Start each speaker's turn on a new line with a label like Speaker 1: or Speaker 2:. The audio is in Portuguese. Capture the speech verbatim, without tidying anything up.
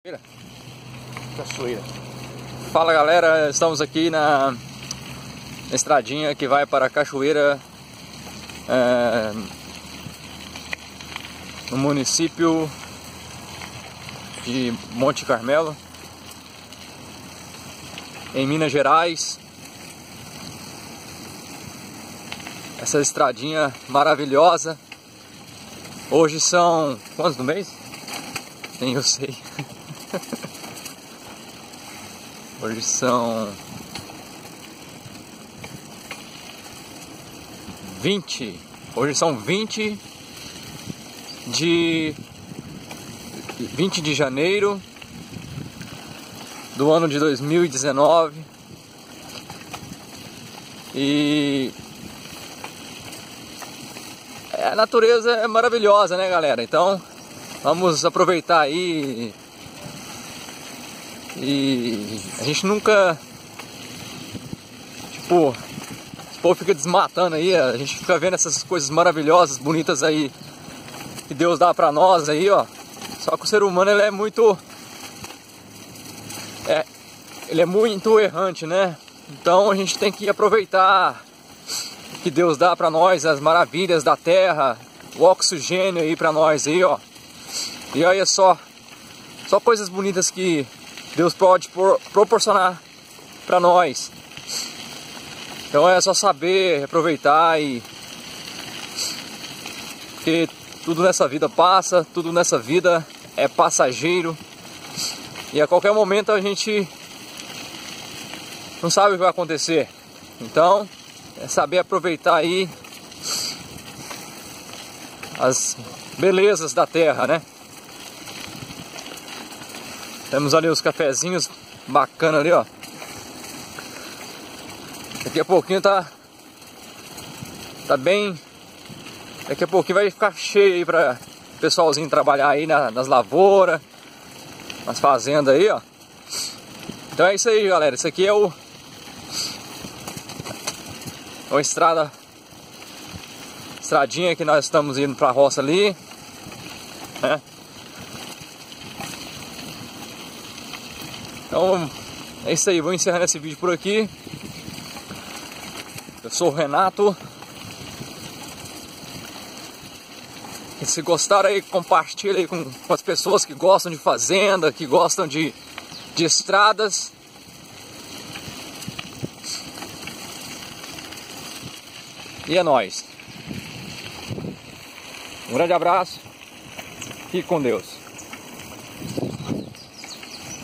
Speaker 1: Cachoeira. Fala galera, estamos aqui na, na estradinha que vai para a Cachoeira, é, no município de Monte Carmelo, em Minas Gerais. Essa estradinha maravilhosa. Hoje são quantos do mês? Nem eu sei. Hoje são vinte. Hoje são vinte de vinte de janeiro do ano de dois mil e dezenove. E a natureza é maravilhosa, né, galera? Então vamos aproveitar aí. E a gente nunca, tipo, o povo fica desmatando aí, a gente fica vendo essas coisas maravilhosas, bonitas aí que Deus dá pra nós aí, ó. Só que o ser humano, ele é muito é, ele é muito errante, né? Então a gente tem que aproveitar o que Deus dá pra nós, as maravilhas da terra, o oxigênio aí pra nós aí, ó. E olha só, só coisas bonitas que Deus pode proporcionar para nós. Então é só saber aproveitar, e porque tudo nessa vida passa, tudo nessa vida é passageiro, e a qualquer momento a gente não sabe o que vai acontecer. Então é saber aproveitar aí as belezas da terra, né? Temos ali os cafezinhos bacana ali, ó. Daqui a pouquinho tá Tá bem. Daqui a pouquinho vai ficar cheio aí pra pessoalzinho trabalhar aí na, nas lavouras, nas fazendas aí, ó. Então é isso aí, galera. Isso aqui é o É uma estrada Estradinha que nós estamos indo pra roça ali, né? Então é isso aí, vou encerrando esse vídeo por aqui. Eu sou o Renato. E se gostaram aí, compartilha aí com, com as pessoas que gostam de fazenda, que gostam de, de estradas. E é nóis. Um grande abraço. Fique com Deus.